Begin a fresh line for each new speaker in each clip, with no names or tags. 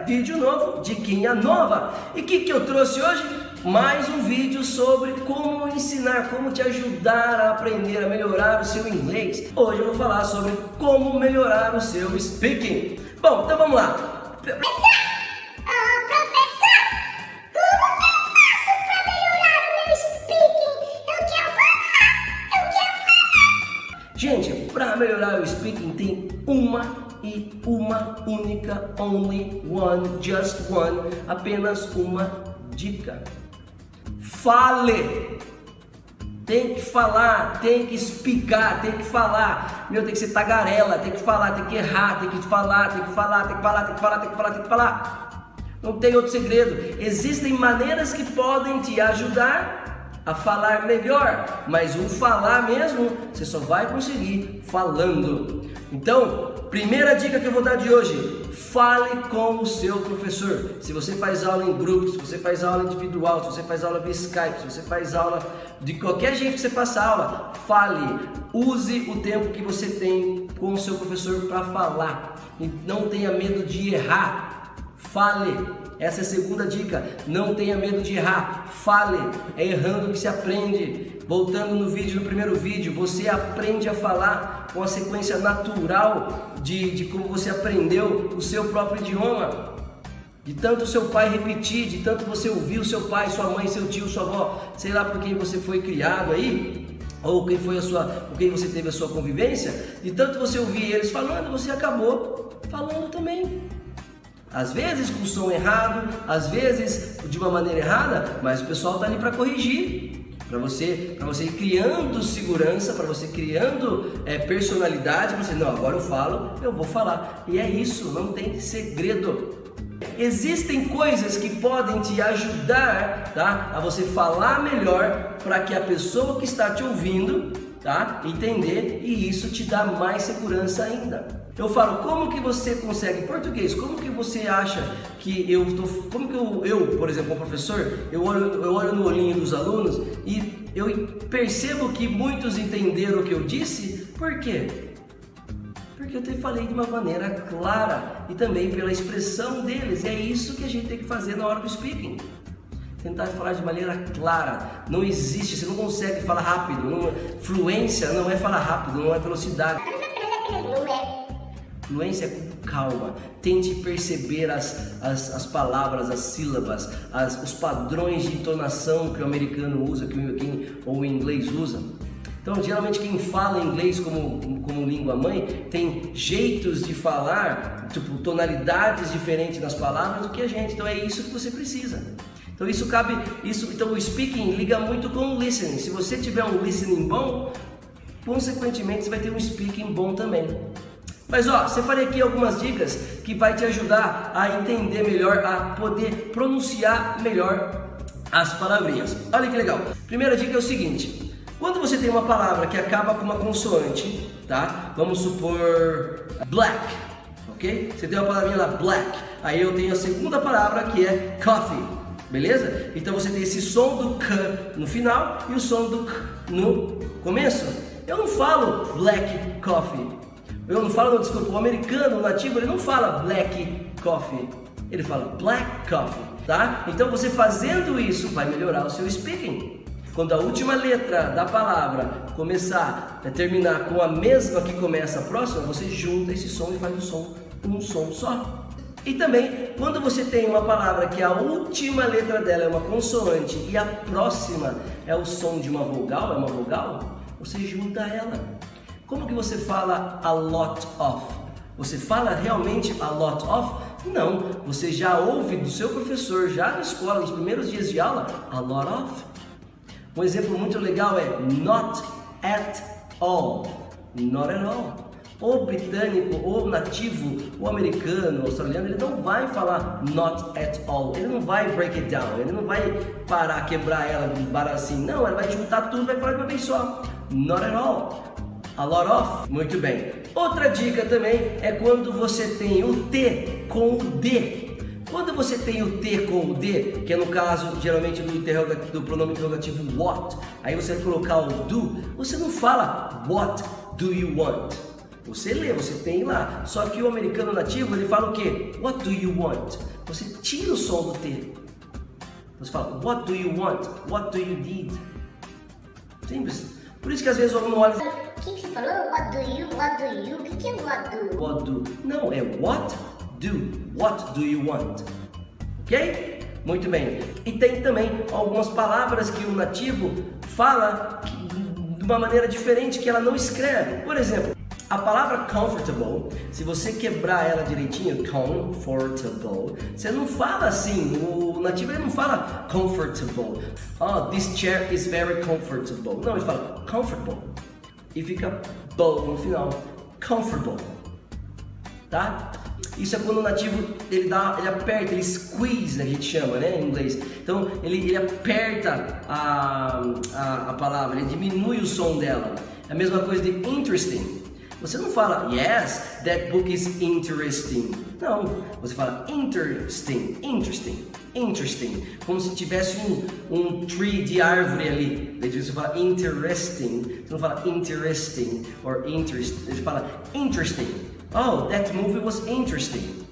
vídeo novo, diquinha nova. E o que eu trouxe hoje? Mais um vídeo sobre como ensinar, como te ajudar a aprender, a melhorar o seu inglês. Hoje eu vou falar sobre como melhorar o seu speaking. Bom, então vamos lá. Gente, para melhorar o speaking tem uma única, only one, just one, apenas uma dica. Fale! Tem que falar, tem que explicar, tem que falar. Meu, tem que ser tagarela, tem que falar, tem que errar, tem que falar, tem que falar, tem que falar, tem que falar, tem que falar, tem que falar. Não tem outro segredo. Existem maneiras que podem te ajudar a falar melhor, mas o falar mesmo, você só vai conseguir falando. Então, primeira dica que eu vou dar de hoje: fale com o seu professor. Se você faz aula em grupo, se você faz aula individual, se você faz aula via Skype, se você faz aula de qualquer jeito que você faça aula, fale. Use o tempo que você tem com o seu professor para falar. E não tenha medo de errar. Fale. Essa é a segunda dica. Não tenha medo de errar. Fale. É errando que se aprende. Voltando no primeiro vídeo, você aprende a falar com a sequência natural de como você aprendeu o seu próprio idioma. De tanto seu pai repetir, de tanto você ouvir o seu pai, sua mãe, seu tio, sua avó, sei lá por quem você foi criado aí, ou quem foi com quem você teve a sua convivência, de tanto você ouvir eles falando, você acabou falando também. Às vezes com o som errado, às vezes de uma maneira errada, mas o pessoal está ali para corrigir, para você ir criando segurança, para você criando personalidade, para você, não, agora eu vou falar, e é isso, não tem segredo. Existem coisas que podem te ajudar, tá, a você falar melhor, para que a pessoa que está te ouvindo, tá, entender, e isso te dá mais segurança ainda. Eu falo, como que você consegue, em português, como que você acha que como que eu, por exemplo, como professor, eu olho no olhinho dos alunos e eu percebo que muitos entenderam o que eu disse. Por quê? Porque eu falei de uma maneira clara e também pela expressão deles. É isso que a gente tem que fazer na hora do speaking. Tentar falar de maneira clara. Não existe, você não consegue falar rápido. Fluência não é falar rápido, não é velocidade. Fluência é com calma. Tente perceber as palavras, as sílabas, os padrões de entonação que o americano usa, ou o inglês usa. Então, geralmente quem fala inglês como língua mãe tem jeitos de falar, tipo tonalidades diferentes nas palavras do que a gente. Então é isso que você precisa. Então então o speaking liga muito com o listening. Se você tiver um listening bom, consequentemente você vai ter um speaking bom também. Mas separei aqui algumas dicas que vai te ajudar a entender melhor, a poder pronunciar melhor as palavrinhas. Olha que legal. Primeira dica é o seguinte: quando você tem uma palavra que acaba com uma consoante, tá? Vamos supor black, ok? Você tem uma palavrinha lá, black. Aí eu tenho a segunda palavra que é coffee, beleza? Então você tem esse som do K no final e o som do K no começo. Eu não falo black coffee. Eu não falo, desculpa, o americano, o nativo, ele não fala black coffee, ele fala black coffee, tá? Então você fazendo isso vai melhorar o seu speaking. Quando a última letra da palavra começar a terminar com a mesma que começa a próxima, você junta esse som e faz um som só. E também, quando você tem uma palavra que a última letra dela é uma consoante e a próxima é o som de uma vogal, você junta ela. Como que você fala a lot of? Você fala realmente a lot of? Não, você já ouve do seu professor, já na escola, nos primeiros dias de aula, a lot of. Um exemplo muito legal é not at all, not at all. O britânico, o nativo, o americano, o australiano, ele não vai falar not at all, ele não vai break it down, ele não vai parar, quebrar ela, parar assim, não, ele vai juntar tudo e vai falar de uma vez só, not at all. A lot of. Muito bem. Outra dica também é quando você tem o T com o D. Quando você tem o T com o D, que é no caso geralmente do pronome interrogativo what, aí você vai colocar o do, você não fala what do you want? Você lê, você tem lá. Só que o americano nativo, ele fala o quê? What do you want? Você tira o som do T. Você fala, what do you want? What do you need? Simples. Por isso que às vezes o aluno olha...
O que você falou? What do you? O que é what do?
What do? Não, é what do. What do you want? Ok? Muito bem. E tem também algumas palavras que o nativo fala de uma maneira diferente, que ela não escreve. Por exemplo, a palavra comfortable, se você quebrar ela direitinho, comfortable, você não fala assim, o nativo ele não fala comfortable. Oh, this chair is very comfortable. Não, ele fala comfortable. E fica bow no final. Comfortable. Tá? Isso é quando o nativo ele aperta, ele squeeze, a gente chama, né, em inglês. Então ele aperta a palavra, ele diminui o som dela. É a mesma coisa de interesting. Você não fala, yes, that book is interesting. Não, você fala interesting, interesting, interesting. Como se tivesse um tree de árvore ali. Daí você fala interesting, você não fala interesting or interest, você fala interesting. Oh, that movie was interesting.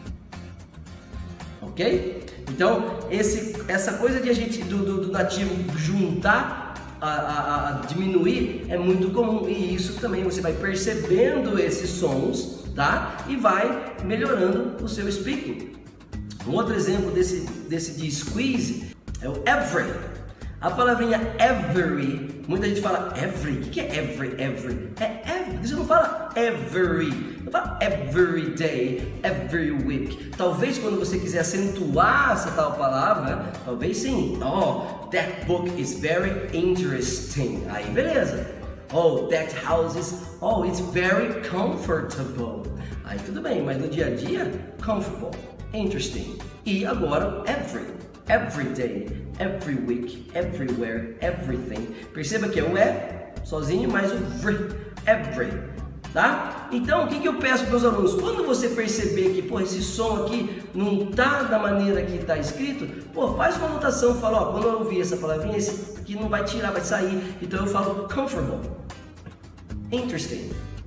Ok? Então, essa coisa de a gente, do nativo juntar, diminuir, é muito comum. E isso também você vai percebendo esses sons, tá? E vai melhorando o seu speaking. Um outro exemplo desse de squeeze é o every. A palavrinha every, muita gente fala every. O que é every? Every. É every. Você não fala every. Não fala every day, every week. Talvez quando você quiser acentuar essa tal palavra, talvez sim. Oh, that book is very interesting. Aí beleza. Oh, that house is, oh, it's very comfortable. Aí tudo bem, mas no dia a dia, comfortable, interesting. E agora every. Every day, every week, everywhere, everything. Perceba que é o sozinho, mais o every, tá? Então, o que eu peço para os alunos? Quando você perceber que, pô, esse som aqui não tá da maneira que está escrito, pô, faz uma anotação, fala, ó, quando eu ouvir essa palavrinha, esse aqui não vai tirar, vai sair. Então eu falo comfortable, interesting,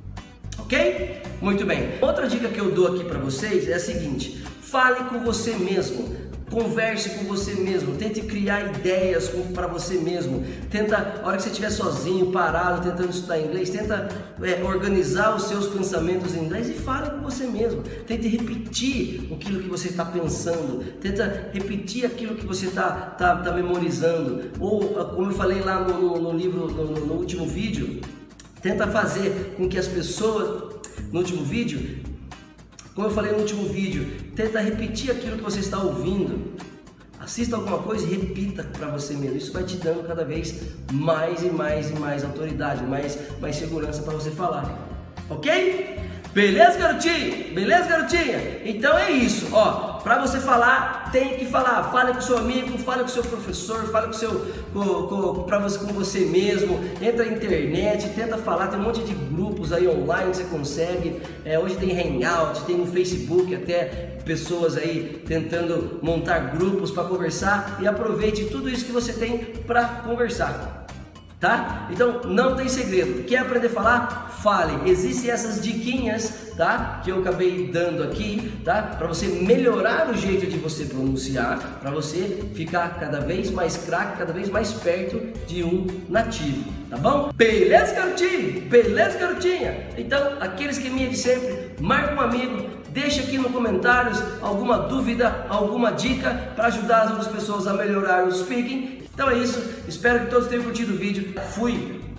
ok? Muito bem. Outra dica que eu dou aqui para vocês é a seguinte: fale com você mesmo. Converse com você mesmo, tente criar ideias para você mesmo. Tenta, a hora que você estiver sozinho, parado, tentando estudar inglês, tenta organizar os seus pensamentos em inglês e fale com você mesmo. Tente repetir aquilo que você está pensando, tenta repetir aquilo que você está memorizando. Ou, como eu falei lá no livro, no último vídeo, tenta fazer com que as pessoas, no último vídeo, como eu falei no último vídeo, tenta repetir aquilo que você está ouvindo. Assista alguma coisa e repita para você mesmo. Isso vai te dando cada vez mais e mais autoridade, mais segurança para você falar. Ok? Beleza, garotinho? Beleza, garotinha? Então é isso, ó. Para você falar, tem que falar. Fale com seu amigo, fale com seu professor, fale com você mesmo. Entra na internet, tenta falar. Tem um monte de grupos aí online que você consegue. Hoje tem Hangout, tem no Facebook até pessoas aí tentando montar grupos para conversar. E aproveite tudo isso que você tem para conversar. Tá? Então não tem segredo. Quer aprender a falar? Fale. Existem essas diquinhas, tá? Que eu acabei dando aqui, tá? Para você melhorar o jeito de você pronunciar, para você ficar cada vez mais craque, cada vez mais perto de um nativo, tá bom? Beleza, garotinho? Beleza, garotinha? Então, aquele esqueminha de sempre, marca um amigo, deixa aqui nos comentários alguma dúvida, alguma dica para ajudar as outras pessoas a melhorar o speaking. Então é isso, espero que todos tenham curtido o vídeo. Fui!